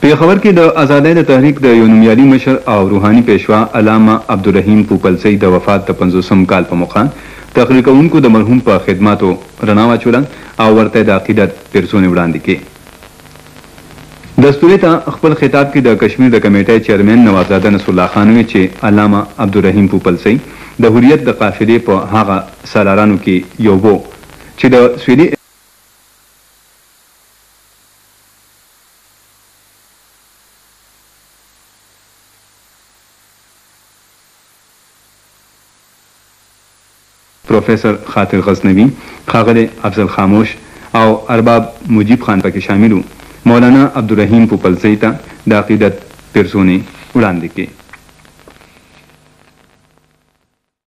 پیښور کې د آزادۍ د تحریک د یو نومیالي مشر او روحاني پیشوا علامه عبدالرحیم پوپلزی د وفات د 50م کال په موخه تقریر کوونکو د مرحوم په خدماتو رڼا واچوله او ورته د عقیدت پیرزونې وړاندې کړې. دستوري ته خپل خطاب کې د کشمیر د کمیټې چیرمن نوابزاده نصرالله خان وی چې علامه عبدالرحیم پوپلزی د حریت د قافلې په هغه سالارانو کې یو وو چې د سویلي پروفیسر خاطر غزنوی، ښاغلی افزل خاموش او ارباب مجیب خان پکې شامل وو. مولانا عبدالرحیم پوپلزی ته د عقیدت پیرزونې وړاندې کړې.